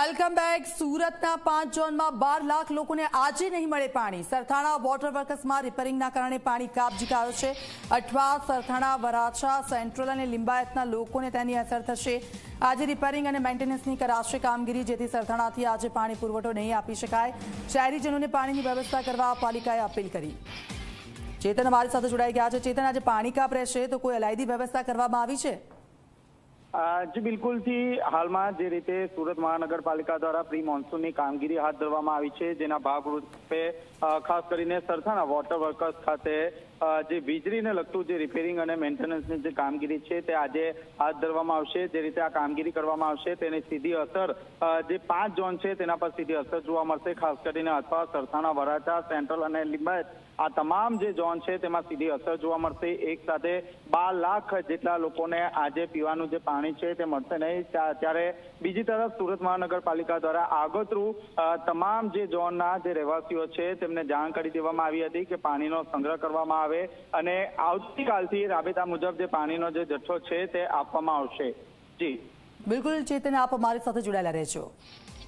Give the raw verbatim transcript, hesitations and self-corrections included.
Welcome back. સુરતના પાંચ ઝોનમાં બાર લાખ લોકોને આજે નહીં મળે પાણી। સરથાણા વોટર વર્કસમાં રિપેરિંગના કારણે પાણી કાપજી ગયું છે। અઠવા, સરથાણા, વરાછા, સેન્ટ્રલ અને લિંબાયતના લોકોને તેની અસર થશે। આજે રિપેરિંગ અને મેન્ટેનન્સની કરાશે કામગીરી, જેથી સરથાણાથી આજે પાણી પુરવઠો નહીં આપી શકાય। શહેરીજનોને પાણીની વ્યવસ્થા કરવા પાલિકાએ અપીલ કરી। ચેતન અમારી સાથે જોડાઈ ગયા છે। ચેતન, આજે પાણી કાપ રહેશે તો કોઈ અલાયદી વ્યવસ્થા કરવામાં આવી છે? જી બિલકુલ થી હાલમાં જે રીતે સુરત મહાનગરપાલિકા દ્વારા પ્રી મોન્સૂનની કામગીરી હાથ ધરવામાં આવી છે, જેના ભાગરૂપે ખાસ કરીને સરથાણા વોટર વર્કર્સ ખાતે જે વીજળીને લગતું જે રિપેરિંગ અને મેન્ટેનન્સની જે કામગીરી છે તે આજે હાથ ધરવામાં આવશે। જે રીતે આ કામગીરી કરવામાં આવશે તેની સીધી અસર જે પાંચ ઝોન છે તેના પર સીધી અસર જોવા મળશે। ખાસ કરીને અથવા સરથાણા, વરાછા, સેન્ટ્રલ અને લિંબાયત આ તમામ જે ઝોન છે તેમાં સીધી અસર જોવા મળશે। એક સાથે બાર લાખ જેટલા લોકોને આજે પીવાનું જે પાણી છે તે મળશે નહીં। ત્યારે બીજી તરફ સુરત મહાનગરપાલિકા દ્વારા આગોતરું તમામ જે ઝોનના જે રહેવાસીઓ છે તેમને જાણ કરી દેવામાં આવી હતી કે પાણીનો સંગ્રહ કરવામાં આવે અને આવતીકાલથી રાબેતા મુજબ જે પાણીનો જે જથ્થો છે તે આપવામાં આવશે। જી બિલકુલ ચેતન, આપ અમારી સાથે જોડાયેલા રહેજો।